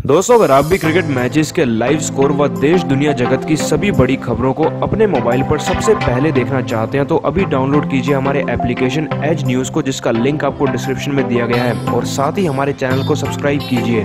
दोस्तों, अगर आप भी क्रिकेट मैचेस के लाइव स्कोर व देश दुनिया जगत की सभी बड़ी खबरों को अपने मोबाइल पर सबसे पहले देखना चाहते हैं तो अभी डाउनलोड कीजिए हमारे एप्लीकेशन एज न्यूज को, जिसका लिंक आपको डिस्क्रिप्शन में दिया गया है, और साथ ही हमारे चैनल को सब्सक्राइब कीजिए।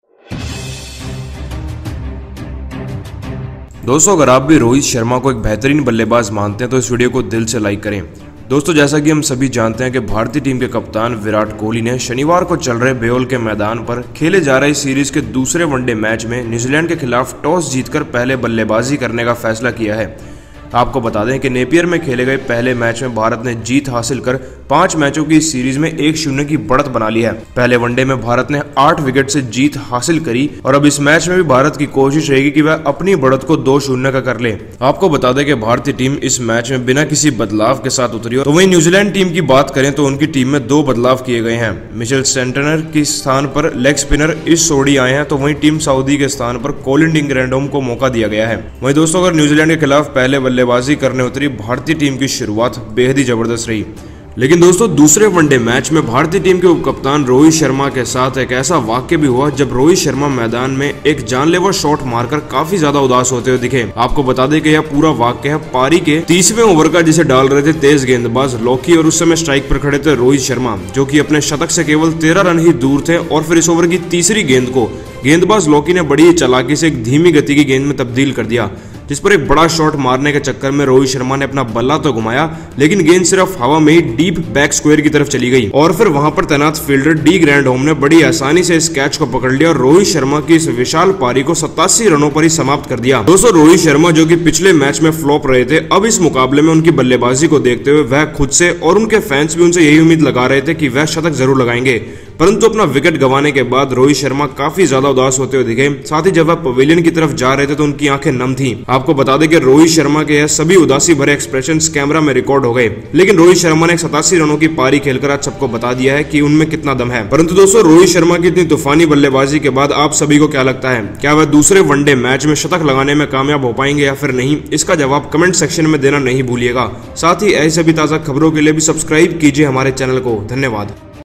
दोस्तों, अगर आप भी रोहित शर्मा को एक बेहतरीन बल्लेबाज मानते हैं तो इस वीडियो को दिल से लाइक करें। दोस्तों, जैसा कि हम सभी जानते हैं कि भारतीय टीम के कप्तान विराट कोहली ने शनिवार को चल रहे बेओल के मैदान पर खेले जा रहे सीरीज के दूसरे वनडे मैच में न्यूजीलैंड के खिलाफ टॉस जीतकर पहले बल्लेबाजी करने का फैसला किया है। आपको बता दें कि नेपियर में खेले गए पहले मैच में भारत ने जीत हासिल कर 5 मैचों की सीरीज में 1-0 की बढ़त बना ली है। पहले वनडे में भारत ने 8 विकेट से जीत हासिल करी और अब इस मैच में भी भारत की कोशिश रहेगी कि वह अपनी बढ़त को 2-0 का कर ले। आपको बता दें कि भारतीय टीम इस मैच में बिना किसी बदलाव के साथ उतरी। तो वहीं न्यूजीलैंड टीम की बात करें तो उनकी टीम में 2 बदलाव किए गए हैं। मिचेल सेंटनर के स्थान पर लेग स्पिनर इस सोडी आए हैं, तो वहीं टीम सऊदी के स्थान पर कोलिन डिग्रैंडम को मौका दिया गया है। वहीं दोस्तों, अगर न्यूजीलैंड के खिलाफ पहले बल्लेबाजी करने उतरी भारतीय टीम की शुरुआत बेहद ही जबरदस्त रही। लेकिन दोस्तों, दूसरे वनडे मैच में भारतीय टीम के उपकप्तान रोहित शर्मा के साथ एक ऐसा वाक्य भी हुआ जब रोहित शर्मा मैदान में एक जानलेवा शॉट मारकर काफी ज्यादा उदास होते हुए दिखे। आपको बता दें कि यह पूरा वाक्य है पारी के 30वें ओवर का, जिसे डाल रहे थे तेज गेंदबाज लॉकी और उस समय स्ट्राइक पर खड़े थे रोहित शर्मा, जो कि अपने शतक से केवल 13 रन ही दूर थे। और फिर इस ओवर की तीसरी गेंद को गेंदबाज लॉकी ने बड़ी चालाकी से एक धीमी गति की गेंद में तब्दील कर दिया, जिस पर एक बड़ा शॉट मारने के चक्कर में रोहित शर्मा ने अपना बल्ला तो घुमाया, लेकिन गेंद सिर्फ हवा में ही डीप बैक स्क्वायर की तरफ चली गई। और फिर वहां पर तैनात फील्डर डिग्रैंडम ने बड़ी आसानी से इस कैच को पकड़ लिया और रोहित शर्मा की इस विशाल पारी को 87 रनों पर ही समाप्त कर दिया। दोस्तों, रोहित शर्मा जो कि पिछले मैच में फ्लॉप रहे थे, अब इस मुकाबले में उनकी बल्लेबाजी को देखते हुए वह खुद से और उनके फैंस भी उनसे यही उम्मीद लगा रहे थे कि वह शतक जरूर लगाएंगे। परंतु अपना विकेट गंवाने के बाद रोहित शर्मा काफी ज्यादा उदास होते हुए दिखे। साथ ही जब वह पवेलियन की तरफ जा रहे थे तो उनकी आंखें नम थीं। आपको बता दें कि रोहित शर्मा के यह सभी उदासी भरे एक्सप्रेशंस कैमरा में रिकॉर्ड हो गए, लेकिन रोहित शर्मा ने 87 रनों की पारी खेलकर आज सबको बता दिया है कि उनमें कितना दम है। परंतु दोस्तों, रोहित शर्मा की इतनी तूफानी बल्लेबाजी के बाद आप सभी को क्या लगता है, क्या वह दूसरे वनडे मैच में शतक लगाने में कामयाब हो पाएंगे या फिर नहीं? इसका जवाब कमेंट सेक्शन में देना नहीं भूलिएगा। साथ ही ऐसे सभी ताजा खबरों के लिए भी सब्सक्राइब कीजिए हमारे चैनल को। धन्यवाद।